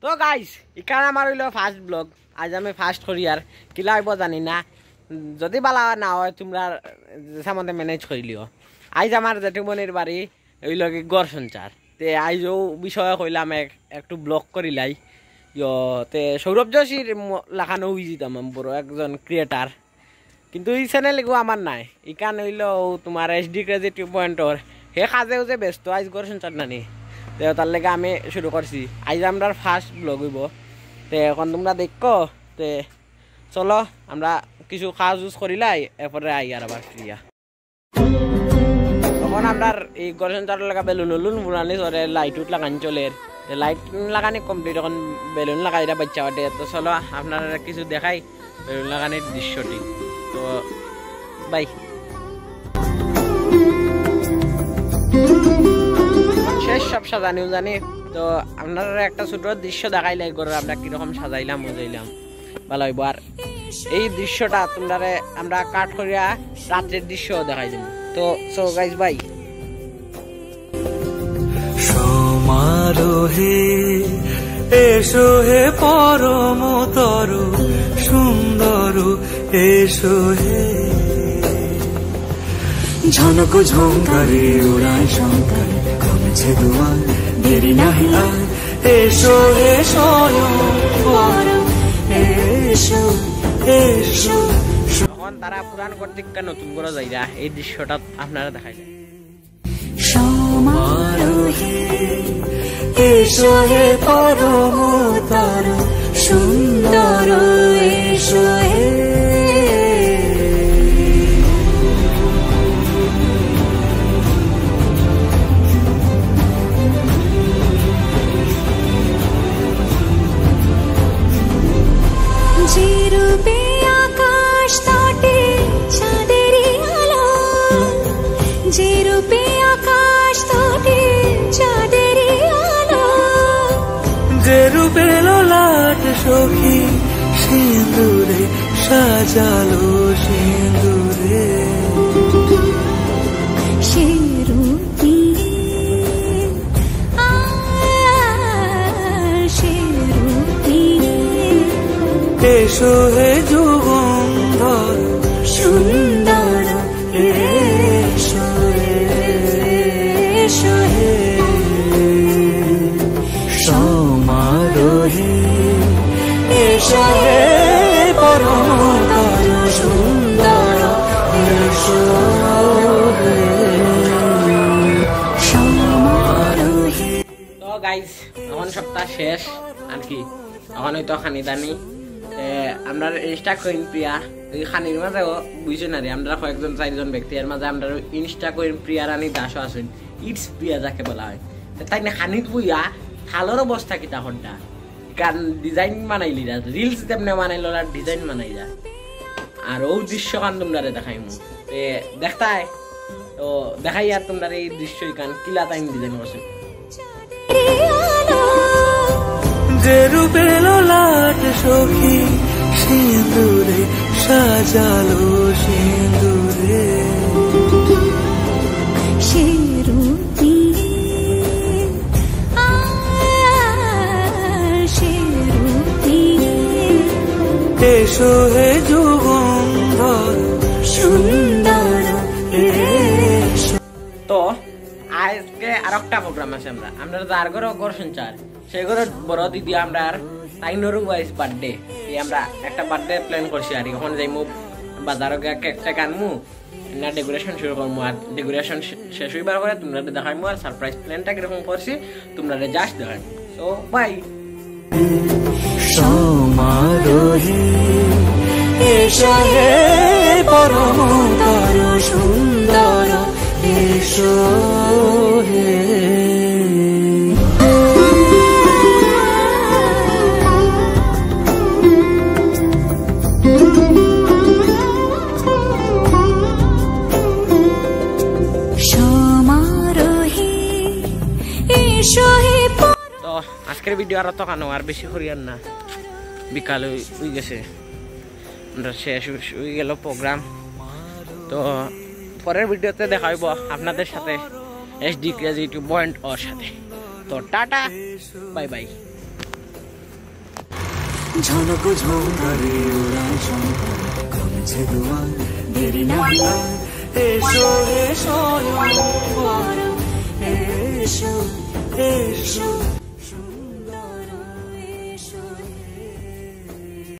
তো গাইস ইকান আমার হইল ফার্স্ট ব্লগ। আজ আমি ফার্স্ট করি আর কিলা হইব জানি না, যদি বালা না হয় তোমরা সামনে ম্যানেজ করি লিও। আজ আমার জেঠুমনির বাড়ি হইল কি গড় সঞ্চার, তে আইজও বিষয়ে কইলাম একটু ব্লগ করিলাই তে সৌরভ যোশীর লেখানো হয়ে যেতাম বড় একজন ক্রিয়েটার, কিন্তু এই চ্যানেল এগুলো আমার নাই। ইকান হইল তোমার SD ক্রেজি 2.0 হে কাজেও যে ব্যস্ত, আজ গড় সঞ্চার নানি, তো তার লেগে আমি শুরু করছি। আজ আমরা ফার্স্ট ব্লগ হইব, তো এখন তোমরা দেখো। তো চলো আমরা কিছু কাজ উজ করিলাই, এরপরে আই আর আবার ফিরিয়া। তখন আমরা এই গড় সঞ্চার লাগা বেলুন উলুন বুনানি চলে, লাইট উঠ লাগানি চলে, লাইট লাগানি কমপ্লিট, এখন বেলুন লাগাই বাচ্চা বাটে। তো চলো আপনারা কিছু দেখাই বেলুন লাগানির দৃশ্যটি। তো বাই। শেষ সব সাজানিও জানি, তো আপনারা একটা ছোট দৃশ্য দেখাইলাই করে আমরা কিরকম সাজাইলাম বুঝাইলাম ভালো হইব। আর এই দৃশ্যটা তোমরা আমরা কাট করিয়া রাত্রের দৃশ্য দেখাই দিব। তো সো গাইস বাই। সমারোহে এসো হে পরম তরু সুন্দর, এসো হে ঝনক ঝঙ্কারে উড়ায় শঙ্কর, কমেছে দুয়ার দেরি নাহি আর, এসো হে স্বয়ং পরম, এসো এসো। তখন তারা পুরাণ কর্তৃক নতুন করে যাইরা এই দৃশ্যটা আপনারা দেখাই যায়। সমারোহে এসো হে পরম তরু সুন্দর, এসো হে সখী সিঁদুরে সাজালো সিঁদুরে, এসো হে যুগন্ধর সুন্দর, এসো এসো হে সমারোহে এসো হে পরম তরু সুন্দর, এসো হে সমারোহে। তো গাইস এখন সপ্তাহ শেষ আর কি, এখন হয়তো খানি দানি আমরা ইনস্টা কইন প্রিয়া এই খানির মাঝে বুঝছো না রে, আমরা কয়েকজন 4জন ব্যক্তি এর মাঝে আমরা ইনস্টা কইন প্রিয়া রানী দাসও আছেন, ইটস প্রিয়া যাকে বলা হয়। তাই না খানিত বুইয়া থালোর অবস্থা কিতা হড্ডা গান ডিজাইন বানাইলি, রিলস তেমনি বানাইল আর ডিজাইন বানাই যা। আর ও দৃশ্য গান তোমরা দেখাইমু দেখতাই, তো দেখাই আর তোমরা এই দৃশ্য গান কিলা তাই ডিজাইন করছে। যে রূপে লোলাট সখী সিঁদুরে সাজালো সিঁদুরে, এসো হে যুগন্ধর সুন্দর, এসো। তো আজকে আর একটা প্রোগ্রাম আছে, আমরা যার ঘরে গড় সঞ্চার সেই ঘরে বড় দিদি আমরা তাইনরু ওয়াইস বার্থডে, আমরা একটা বার্থডে প্ল্যান করছি। আর এখন যাইমু বাজারে গিয়ে কেকটা আনমু না, ডেকোরেশন শুরু করবো। আর ডেকোরেশন শেষ হইবার পরে তোমরা দেখাইমু আর সারপ্রাইজ প্ল্যানটা কিরকম করছি তোমরা জাস্ট দেখাইমু। So by. সমারোহে এসো হে পরম তরু সুন্দর, এসো হে আজকের ভিডিও আর তো কানো আর বেশি করিয়ার না, বিকাল হয়ে গেছে, আমরা শেষ হয়ে গেল প্রোগ্রাম। তো পরের ভিডিওতে দেখা হইব আপনাদের সাথে SD ক্রেজি 2.0 সাথে। তো টাটা বাই বাই। ঝনক ঝঙ্কারে ওড়ায় শঙ্কা কমেছে দুয়ার দেরি না এসো এসো এসো এসো